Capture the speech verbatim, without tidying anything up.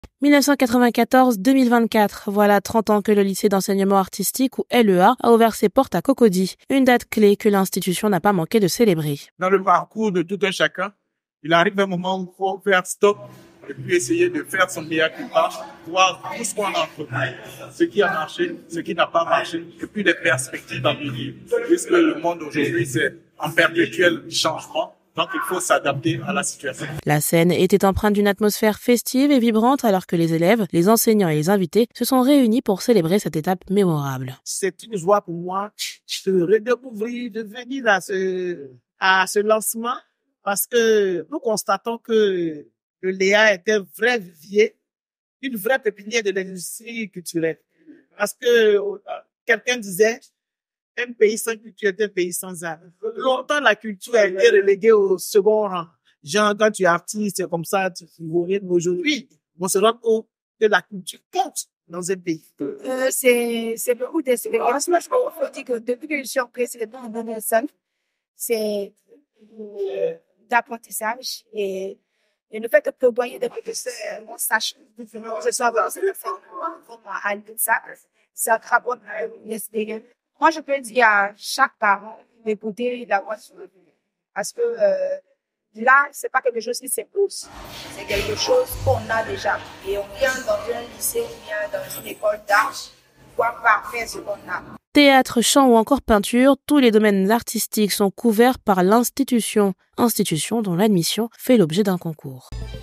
mille neuf cent quatre-vingt-quatorze deux mille vingt-quatre, voilà trente ans que le lycée d'enseignement artistique ou L E A a ouvert ses portes à Cocody, une date clé que l'institution n'a pas manqué de célébrer. Dans le parcours de tout un chacun, il arrive un moment où il faut faire stop et puis essayer de faire son meilleur culpa, voir tout ce qu'on a entrepris, ce qui a marché, ce qui n'a pas marché, et puis les perspectives à venir. Puisque le monde aujourd'hui, c'est en perpétuel changement. Donc, il faut s'adapter à la situation. La scène était empreinte d'une atmosphère festive et vibrante alors que les élèves, les enseignants et les invités se sont réunis pour célébrer cette étape mémorable. C'est une joie pour moi de redécouvrir, de venir à ce, à ce lancement parce que nous constatons que le L E A est un vrai vivier, une vraie pépinière de l'industrie culturelle. Parce que quelqu'un disait, un pays sans culture est un pays sans art. Longtemps, la culture a été reléguée au second rang. Genre, quand tu es artiste, c'est comme ça, tu figures. Aujourd'hui, on se rend compte que la culture compte dans un pays. Euh, c'est, c'est beaucoup d'expérience. Moi, je peux dire que depuis que je suis en précédent dans la salle, c'est euh, d'apprentissage et, et le fait de prévoyer des professeurs, on sache, que ce soit dans cette forme à l'État, ça travaille l'expérience. Moi, je peux dire à chaque parent d'écouter la voix sur le pays. Parce que euh, là, c'est pas quelque chose qui s'impose. C'est quelque chose qu'on a déjà. Et on vient dans un lycée, on vient dans une école d'art pour pouvoir faire ce qu'on a. Théâtre, chant ou encore peinture, tous les domaines artistiques sont couverts par l'institution, institution dont l'admission fait l'objet d'un concours.